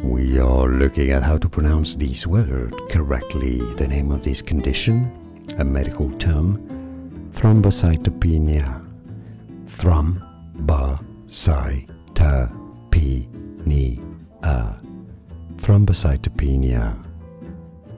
We are looking at how to pronounce this word correctly. The name of this condition, a medical term, thrombocytopenia. Thrombocytopenia. Thrombocytopenia.